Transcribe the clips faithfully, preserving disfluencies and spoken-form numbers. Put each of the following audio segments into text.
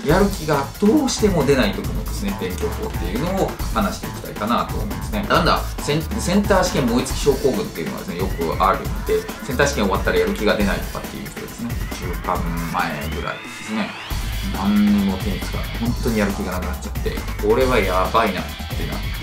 やる気がどうしても出ない時のですね、勉強法っていうのを話していきたいかなと思うんですね。なんだセン、センター試験燃え尽き症候群っていうのはですね、よくあるんで、センター試験終わったらやる気が出ないとかっていう人ですね、いっしゅうかんまえぐらいですね、何にも手につかない、本当にやる気がなくなっちゃって、これはやばいなってなって、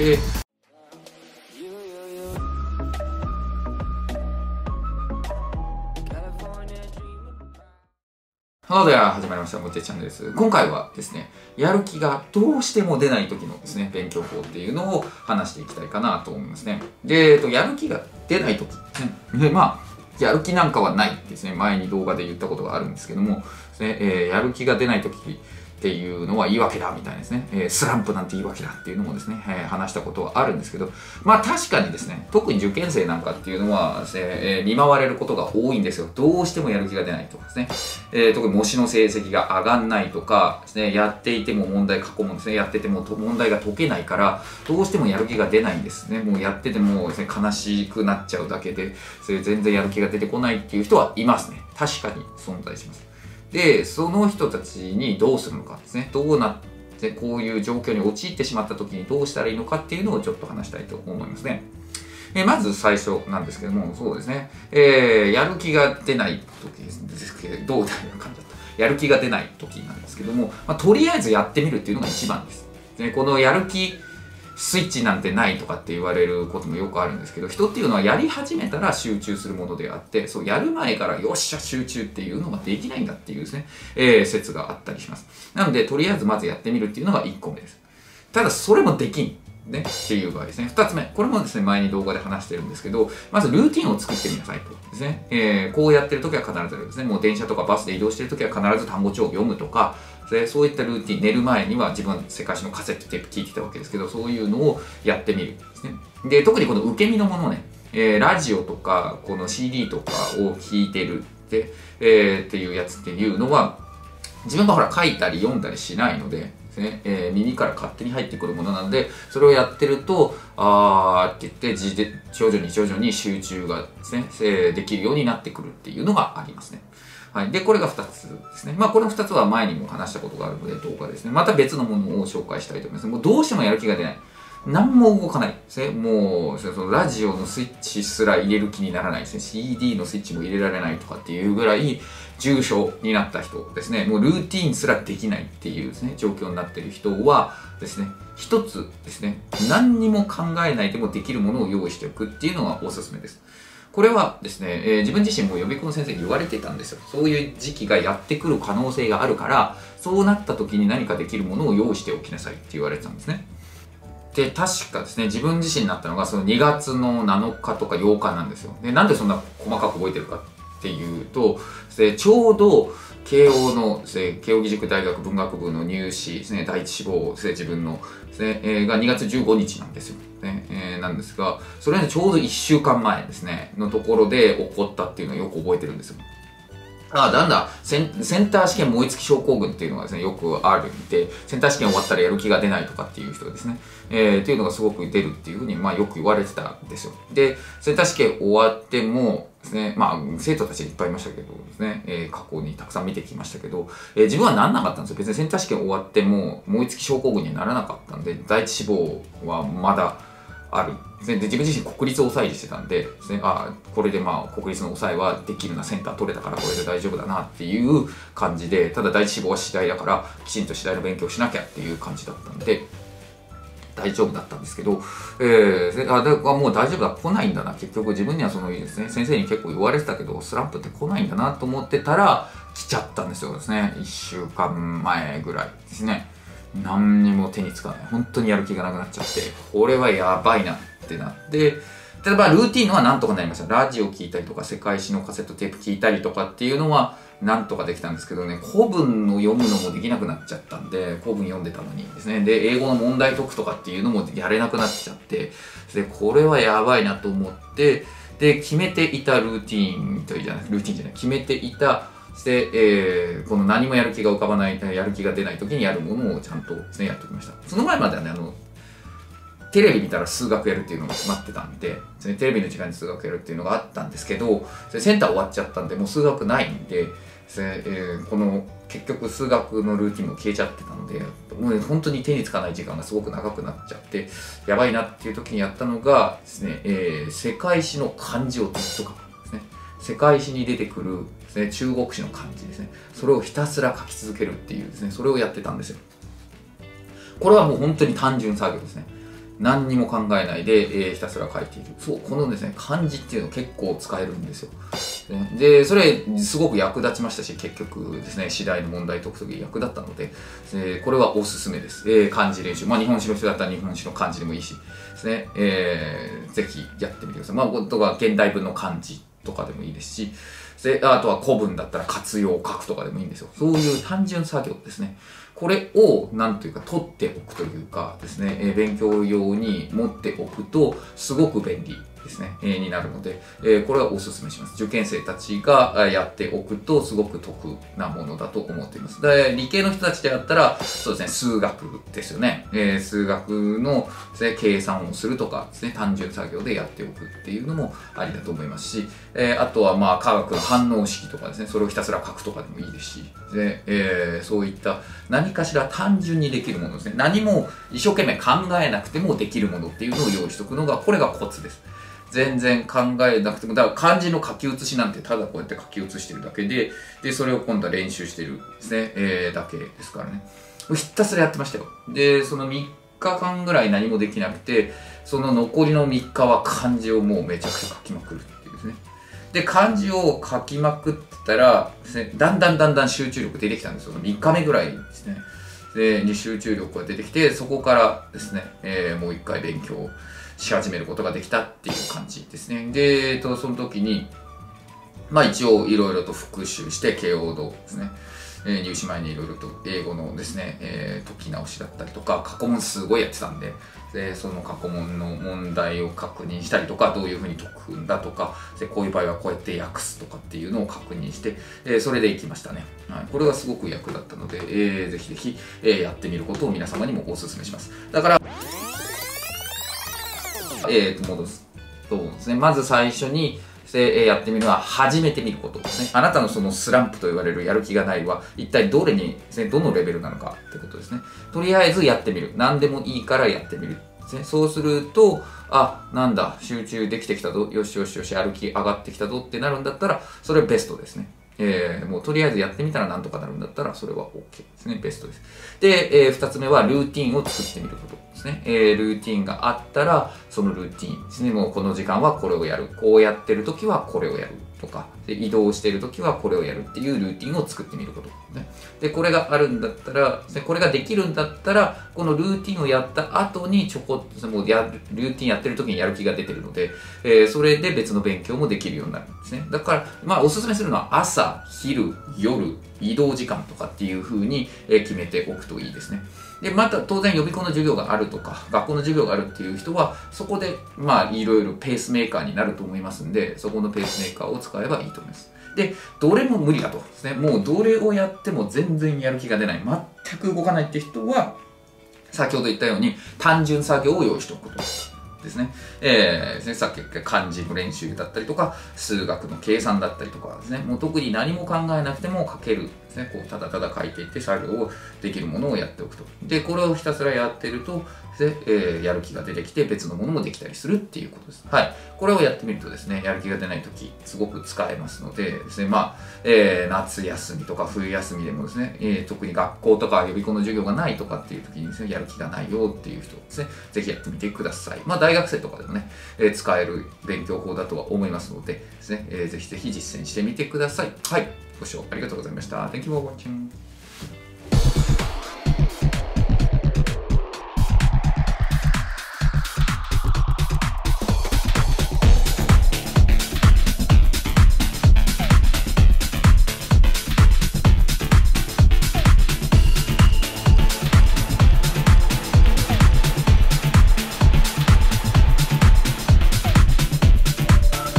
ハローでは始まりました。もちえチャンネルです。今回はですね、やる気がどうしても出ない時のですね、勉強法っていうのを話していきたいかなと思いますね。で、えっと、やる気が出ない時ですね。で、まあ、やる気なんかはないですね。前に動画で言ったことがあるんですけども、ですね、えー、やる気が出ない時っていうのは言い訳だみたいですね、えー、スランプなんて言い訳だっていうのもですね、えー、話したことはあるんですけど、まあ確かにですね、特に受験生なんかっていうのはですね、えー、見舞われることが多いんですよ。どうしてもやる気が出ないとかですね、えー、特に模試の成績が上がんないとかですね、やっていても問題過去問ですね、やってても問題が解けないから、どうしてもやる気が出ないんですね。もうやっててもですね、悲しくなっちゃうだけで、それ全然やる気が出てこないっていう人はいますね。確かに存在します。で、その人たちにどうするのかですね、どうなってこういう状況に陥ってしまった時にどうしたらいいのかっていうのをちょっと話したいと思いますね。えまず最初なんですけども、そうですね、えー、やる気が出ない時ですけど、どうだいう感じだった。やる気が出ない時なんですけども、まあ、とりあえずやってみるっていうのが一番です。でこのやる気スイッチなんてないとかって言われることもよくあるんですけど、人っていうのはやり始めたら集中するものであって、そうやる前からよっしゃ集中っていうのができないんだっていうですね、えー、説があったりします。なので、とりあえずまずやってみるっていうのがいっこめです。ただ、それもできん。ね、っていう場合ですね。二つ目。これもですね、前に動画で話してるんですけど、まずルーティンを作ってみなさいと。ですね。えー、こうやってるときは必ずですね、もう電車とかバスで移動してるときは必ず単語帳を読むとか、でそういったルーティン、寝る前には自分は世界史のカセットテープ聞いてたわけですけど、そういうのをやってみるんですね。で、特にこの受け身のものね、えー、ラジオとか、この シーディー とかを聞いてるって、えー、っていうやつっていうのは、自分がほら書いたり読んだりしないので、ねえー、耳から勝手に入ってくるものなので、それをやってると、あーって言って、じで徐々に徐々に集中がですね、えー、できるようになってくるっていうのがありますね。はい。で、これがふたつですね。まあ、このふたつは前にも話したことがあるので、動画ですね。また別のものを紹介したいと思います。もうどうしてもやる気が出ない。何も動かないですね。もう、そのラジオのスイッチすら入れる気にならないですね。シーディー のスイッチも入れられないとかっていうぐらい重症になった人ですね。もうルーティーンすらできないっていうですね、状況になっている人はですね、一つですね、何にも考えないでもできるものを用意しておくっていうのがおすすめです。これはですね、えー、自分自身も予備校の先生に言われてたんですよ。そういう時期がやってくる可能性があるから、そうなった時に何かできるものを用意しておきなさいって言われてたんですね。で、確かですね、自分自身になったのがそのにがつのなのかとかようかなんですよ。で、なんでそんな細かく覚えてるかっていうと、でちょうど慶応のですね、慶応義塾大学文学部の入試ですね、第一志望ですね、自分のですね、えー、がにがつじゅうごにちなんですよ。ねえー、なんですが、それのちょうどいっしゅうかんまえですね、のところで起こったっていうのをよく覚えてるんですよ。ああ、なんだセン、センター試験燃え尽き症候群っていうのがですね、よくあるんで、センター試験終わったらやる気が出ないとかっていう人ですね、えー、っていうのがすごく出るっていうふうに、まあよく言われてたんですよ。で、センター試験終わってもですね、まあ生徒たちいっぱいいましたけどですね、えー、過去にたくさん見てきましたけど、えー、自分はなんなかったんですよ。別にセンター試験終わっても燃え尽き症候群にはならなかったんで、第一志望はまだある。で自分自身国立を抑えしてたんで、あこれでまあ国立の抑えはできるな、センター取れたからこれで大丈夫だなっていう感じで、ただ第一志望は次第だからきちんと次第の勉強しなきゃっていう感じだったんで大丈夫だったんですけど、えー、あでもう大丈夫だ、来ないんだな、結局自分にはそのですね、先生に結構言われてたけどスランプって来ないんだなと思ってたら来ちゃったんですよですね。いっしゅうかんまえぐらいですね。何にも手につかない。本当にやる気がなくなっちゃって、これはやばいなってなって、例えばルーティンのはなんとかなりました。ラジオ聞いたりとか、世界史のカセットテープ聞いたりとかっていうのはなんとかできたんですけどね、古文の読むのもできなくなっちゃったんで、古文読んでたのにですね、で、英語の問題解くとかっていうのもやれなくなっちゃって、で、これはやばいなと思って、で、決めていたルーティンというじゃない、ルーティンじゃない、決めていたで、えー、この何もやる気が浮かばない、やる気が出ない時にやるものをちゃんとですね、やっておきました。その前まではね、あの、テレビ見たら数学やるっていうのが決まってたんで、テレビの時間に数学やるっていうのがあったんですけど、センター終わっちゃったんで、もう数学ないんで、えー、この結局数学のルーティンも消えちゃってたので、もう本当に手につかない時間がすごく長くなっちゃって、やばいなっていう時にやったのがですね、えー、世界史の漢字をずっと書くんですね。世界史に出てくるですね、中国史の漢字ですね。それをひたすら書き続けるっていうですね、それをやってたんですよ。これはもう本当に単純作業ですね。何にも考えないで、えー、ひたすら書いている。そう、このですね、漢字っていうの結構使えるんですよ。で、それすごく役立ちましたし、結局ですね、次第の問題解くとき役立ったので、えー、これはおすすめです。えー、漢字練習。まあ、日本史の人だったら日本史の漢字でもいいし、ですね、えー、ぜひやってみてください。まあ、とか、現代文の漢字とかでもいいですし、であとは古文だったら活用書くとかでもいいんですよ。そういう単純作業ですね。これをなんというか取っておくというかですね、えー、勉強用に持っておくとすごく便利ですね、えー、になるので、えー、これはお勧めします。受験生たちがやっておくとすごく得なものだと思っています。で、理系の人たちであったら、そうですね、数学ですよね。えー、数学のですね、計算をするとかですね、単純作業でやっておくっていうのもありだと思いますし、えー、あとはまあ科学の反応式とかですね、それをひたすら書くとかでもいいですし、でえー、そういった何かしら単純にできるものですね。何も一生懸命考えなくてもできるものっていうのを用意しておくのが、これがコツです。全然考えなくても、だから漢字の書き写しなんてただこうやって書き写してるだけで、で、それを今度は練習してるですね、えー、だけですからね。ひたすらやってましたよ。で、そのみっかかんぐらい何もできなくて、その残りのみっかは漢字をもうめちゃくちゃ書きまくるっていうですね。で、漢字を書きまくったらですね、だんだんだんだん集中力出てきたんですよ。みっかめぐらいですね。で、に集中力が出てきて、そこからですね、えー、もう一回勉強し始めることができたっていう感じですね。で、えっと、その時に、まあ一応いろいろと復習して、慶応道ですね。えー、入試前にいろいろと英語のですね、えー、解き直しだったりとか、過去問すごいやってたんで、でその過去問の問題を確認したりとか、どういうふうに解くんだとか、でこういう場合はこうやって訳すとかっていうのを確認して、えー、それでいきましたね。はい、これがすごく役立ったので、えー、ぜひぜひ、えー、やってみることを皆様にもお勧めします。だから、えーと、戻すとですね、まず最初に、でやってみるのは始めてみることですね。あなたのそのスランプと言われるやる気がないは一体どれにですね、どのレベルなのかってことですね。とりあえずやってみる。何でもいいからやってみるですね。そうすると、あ、なんだ、集中できてきたぞ、よしよしよし、やる気上がってきたぞってなるんだったら、それベストですね。えー、もうとりあえずやってみたらなんとかなるんだったら、それは OK ですね。ベストです。で、えー、二つ目はルーティンを作ってみることですね。えー、ルーティンがあったら、そのルーティンですね。もうこの時間はこれをやる。こうやってるときはこれをやる。とか、で移動しているときはこれをやるっていうルーティンを作ってみることですね。で、これがあるんだったら、これができるんだったら、このルーティンをやった後にちょこっと、もうやルーティンやってるときにやる気が出てるので、えー、それで別の勉強もできるようになるんですね。だから、まあ、おすすめするのは朝、昼、夜、移動時間とかっていう風に決めておくといいですね。で、また当然予備校の授業があるとか、学校の授業があるっていう人は、そこで、まあ、いろいろペースメーカーになると思いますんで、そこのペースメーカーを使えばいいと思います。で、どれも無理だとですね、もうどれをやっても全然やる気が出ない、全く動かないって人は、先ほど言ったように単純作業を用意しておくことですね。えー、さっき言った漢字の練習だったりとか、数学の計算だったりとかですね、もう特に何も考えなくても書けるですね、こうただただ書いていって作業をできるものをやっておくと。で、これをひたすらやってると、で、えー、やる気が出てきて別のものもできたりするっていうことです。はい。これをやってみるとですね、やる気が出ないとき、すごく使えますのでですね、まあ、えー、夏休みとか冬休みでもですね、えー、特に学校とか予備校の授業がないとかっていうときにですね、やる気がないよっていう人ですね、ぜひやってみてください。まあ、大学生とかでもね、えー、使える勉強法だとは思いますのでですね、えー、ぜひぜひ実践してみてください。はい。ご視聴ありがとうございました。Thank you for watching.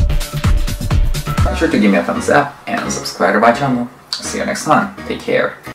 Be sure to give me a thumbs up and subscribe to my channel. See you next time. Take care.